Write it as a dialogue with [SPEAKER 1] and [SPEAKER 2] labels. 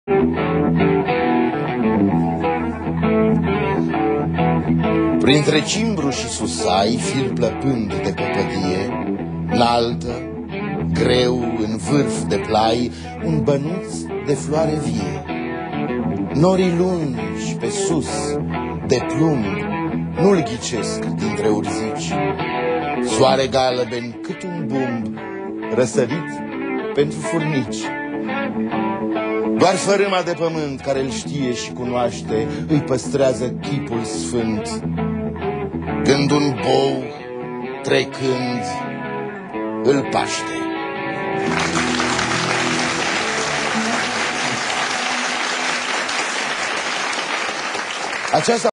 [SPEAKER 1] Printre cimbru și susai, fir plăpând de păpădie, înaltă, greu în vârf de plai, un bănuț de floare vie. Norii lungi pe sus, de plumb, nu-l ghicesc dintre urzici. Soare galben cât un bumb, răsărit pentru furnici. Doar fărâma de pământ care îl știe și cunoaște îi păstrează chipul sfânt. Când un bou, trecând, îl paște. Aceasta